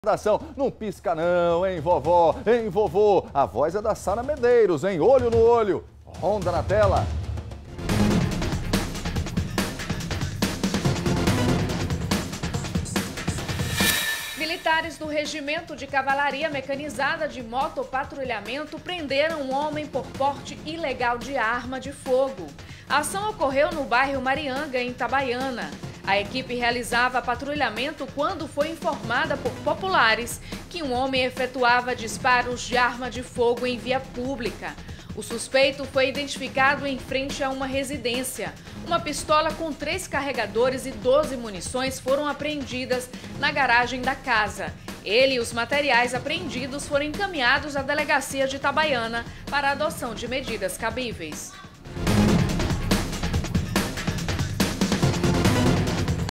Não pisca não, hein, vovó, hein, vovô. A voz é da Sara Medeiros, hein? Olho no olho. Ronda na tela. Militares do Regimento de Cavalaria Mecanizada de Motopatrulhamento prenderam um homem por porte ilegal de arma de fogo. A ação ocorreu no bairro Marianga, em Itabaiana. A equipe realizava patrulhamento quando foi informada por populares que um homem efetuava disparos de arma de fogo em via pública. O suspeito foi identificado em frente a uma residência. Uma pistola com 3 carregadores e 12 munições foram apreendidas na garagem da casa. Ele e os materiais apreendidos foram encaminhados à delegacia de Itabaiana para a adoção de medidas cabíveis.